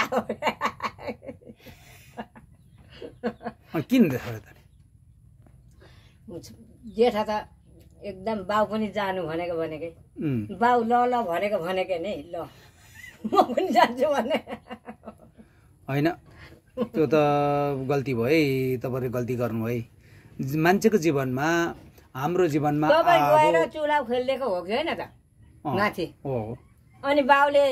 किन छोड्यो त जेठा त एकदम बाउ पनि जानु भनेको बाउ ल ल भनेकै नै ल म पनि जान्छु भने होइन त्यो त गल्ती भयो है तपाईले गल्ती गर्नु है मान्छेको जीवनमा हाम्रो जीवनमा तपाईँ गएर चुला खेलिदिएको हो कि होइन त माथि हो अनि बाउले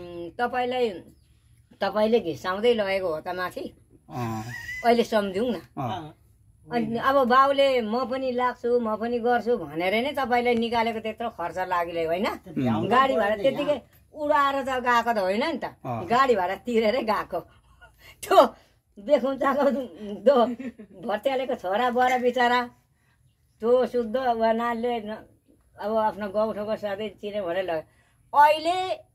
तपाईँले घिसाउँदै लगेको हो त माथि अहिले सम्झौँ न अनि अब बाउले म पनि लाग्छु म पनि गर्छु भनेर नै तपाईँले निकालेको त्यत्रो खर्च लाग्यो होइन गाडी भाडा त्यतिकै उडाएर त गएको त होइन नि त गाडी भाडा तिरेरै गएको त्यो बेखुन्चाको भर्त्यालेको छोरा बडा बिचरा त्यो शुद्ध उहाँले अब आफ्नो गाउँठाउँको सधैँ चिने भनेर लग्यो अहिले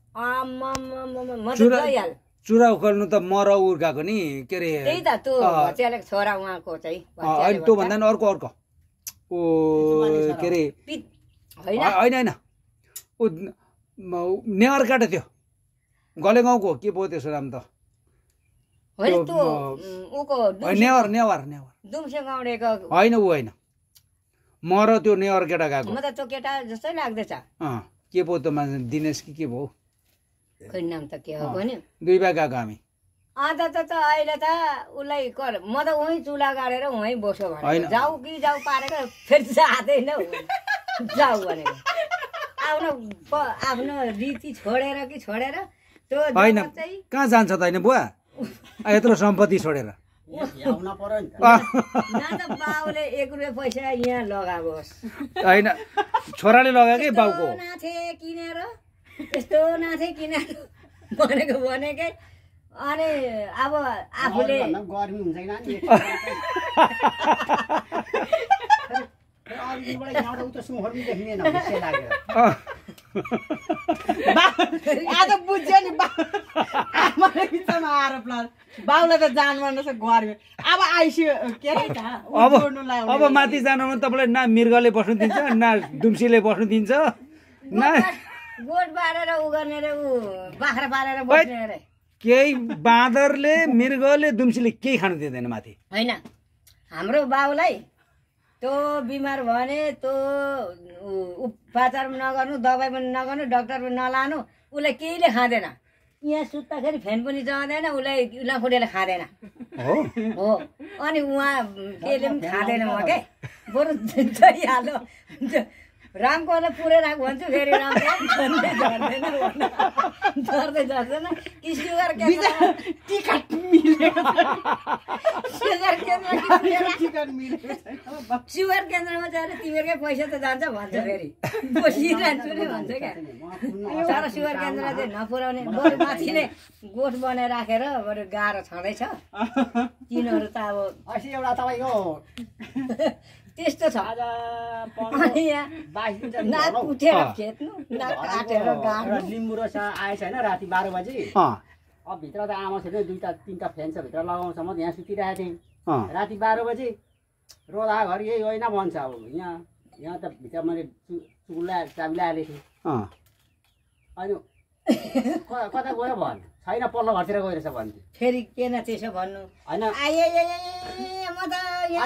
म त गइहाल चुरा उखाल्नु त मर उर्काको नि के अरे त्यही त त्यो भर्त्यालेको छोरा उहाँको चाहिँ होइन त्यो भन्दा नि अर्को ओ के अरे होइन ऊ नेवार काटेको थियो गले गाउँको के पो त्यसो राम त नेवार दुम्से गाउँडेको होइन ऊ होइन मर त्यो नेवार केटा गएको म त त्यो केटा जस्तै लाग्दैछ के पो त दिनेश कि भयो खोइ नाम त के हो भने दुई भाइ गएको हामी अन्त त अहिले त उसलाई म त उहीँ चुला गाडेर उहीँ बस्यो भने जाऊ कि जाऊ पारेको फेरि जाँदैन जाऊ भनेको आफ्नो रीति छोडेर त्यो होइन कहाँ जान्छ त होइन बुवा यत्रो सम्पत्ति छोडेर बाउले 1 रुपियाँ पैसा यहाँ लगाओस् होइन छोराले लगाएकै बाउको किनेर यस्तो नाथे किनेर भनेकै अनि अब आफूले गर्मी हुन्छ बाउलाई त जानु गर्मी अब आइस्यो के अरे अब माथि जानुमा तपाईँलाई न मृगले बस्नु दिन्छ न दुम्सीले बस्नु दिन्छ न गोठ बारेर उ गर्ने रे उ बाख्रा पालेर बस्ने रे केही बाँदरले मृगले दुम्सीले केही खानु दिँदैन माथि होइन हाम्रो बाउलाई त्यो बिमार भने त्यो उपचार पनि नगर्नु दबाई पनि नगर्नु डाक्टर पनि नलानु उसलाई केहीले खाँदैन यहाँ सुत्दाखेरि फ्यान पनि चलाउँदैन उसलाई लाखुटेले खाँदैन हो अनि उहाँ केले पनि खाँदैन म के बरु हाल्नु रामको पुरै राख भन्छु फेरि राम झर्दैन कि सुगर केन्द्रमा जाएर तिमीहरूकै पैसा त जान्छ भन्छ फेरि बसिरहन्छु नै भन्छ क्या तर सुगर केन्द्र चाहिँ नपुर्याउने बरु माथि नै गोठ बनाएर राखेर बरु गाह्रो छँदैछ तिनीहरू त अब एउटा तपाईँको त्यस्तो छ नाक उठेर खेद्नु नाक काटेर गाड्नु लिम्बु रस आएछ होइन राति 12 बजी अब भित्र त आमा छैन 2-3टा फ्यान छ भित्र लगाउँछ म यहाँ सुतिरहेको थिएँ राति 12 बजी रोदा घर यही होइन भन्छ अब यहाँ त भित्र मैले चाबी ल्याएको थिएँ अनि कता गयो भन् छैन पल्लो घरतिर गइरहेछ भन्थ्यो फेरि के न त्यसो भन्नु होइन म त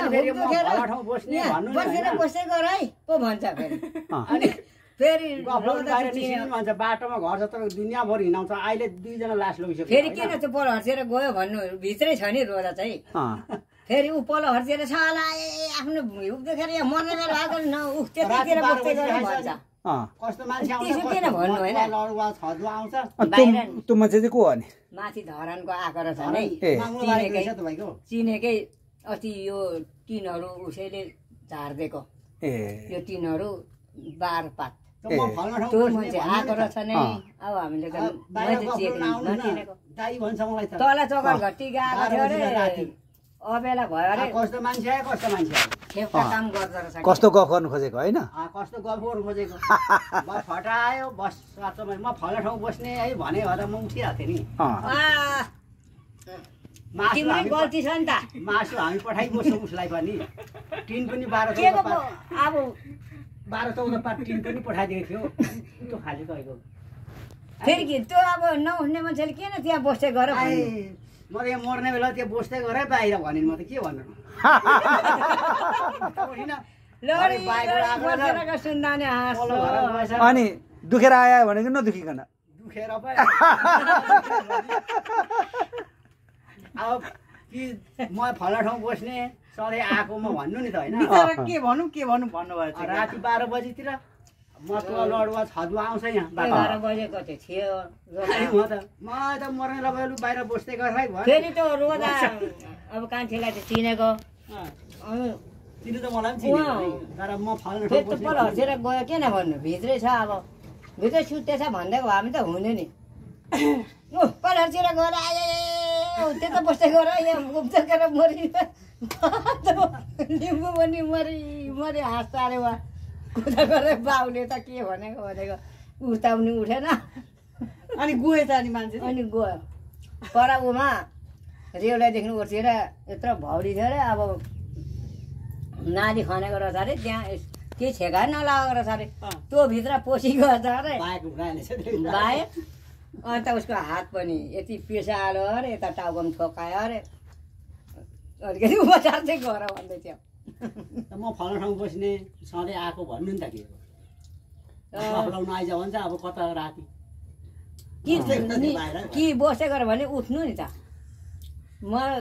बस्दै गर है पो भन्छ फेरि फेरि भन्छ बाटोमा घर छ तर दुनियाँभर हिँडाउँछ अहिले 2 जना लास लगिसक्यो फेरि किन त्यो पल्लो हर्सेर गयो भन्नु भित्रै छ नि रोदा चाहिँ फेरि ऊ पल्लो हर्सेर छ होला आफ्नो हिउँ देखेर यहाँ मर्ने बेला आएको न ऊ त्यतिखेर बस्दै गर भन्छ कस्तो मान्छे आउँछ भन्नु होइन त्यो मान्छे चाहिँ को हो नि माथि धरानको आएको रहेछ नै चिनेकै अस्ति यो टिनहरू उसैले झारिदिएको यो टिनहरू 12 पात त्यो मान्छे आएको रहेछ नै अब हामीले त नचिनेको तल चौका घट्टी गएको थियो अरे अबेला भयो अरे कस्तो मान्छे खेपका काम गर्दो रहेछ कस्तो गफ गर्नु खोजेको होइन कस्तो गफ गर्नु खोजेको बस फटायो बस म फल्ने ठाउँ बस्ने है भने भएर म उठिरहेको थिएँ नि तिम्रो गल्ती छ नि त मासु हामी पठाइबस्छौँ उसलाई पनि टिन पनि 12-14 पात टिन पनि पठाइदिएको थियो त्यो खाली गएको फेरि कि त्यो अब नउठ्ने मान्छेले किन त्यहाँ बस्दै गर म त यहाँ मर्ने बेला त्यहाँ बस्दै गरेँ बाहिर भने म त के भन्नु अनि दुखेर आयो भनेको नदुखिकन दुखेर अब कि म फला ठाउँ बस्ने सधैँ आएको म भन्नु नि त होइन के भनौँ भन्नुभयो राति 12 बजीतिर म त लडुवा छदुवा आउँछ यहाँ 12 बजेको चाहिँ थियो म त मर्ने लगालु बाहिर बस्दै गरेँ फेरि त रोदा अब कान्छेलाई त चिनेको चिन्नु त मलाई पनि चिनेको तर म फल्न फेरि त पल हर्सेर गयो किन भन्नु भित्रै छ अब भित्रै सुत्दैछ भनिदिएको भए पनि त हुने नि पल हर्सेर गएर आयो त्यता बस्दै गएर यहाँ उब्जकेर मरि लिम्बू पनि मरि हाँस्छ अरे वा कुदा गरेर बाउले त के भनेको उता पनि उठेन अनि गयो त अनि मान्छे अनि गयो पर उमा रेउलादेखि उठेर यत्रो भौडी थियो अरे अब नाली खनेको रहेछ अरे त्यहाँ केही छेका नलागेको रहेछ अरे त्यो भित्र पसी गएछ अरे बाए अन्त उसको हात पनि यति पेसालो अरे यता टाउकोमा ठोकायो अरे अलिकति उपचार चाहिँ गर भन्दै थियो म फल्न ठाउँ बस्ने सधैँ आएको भन्नु नि त के लाउनु आइज भन्छ अब कता राति कि बस्दै गर भने उठ्नु नि त म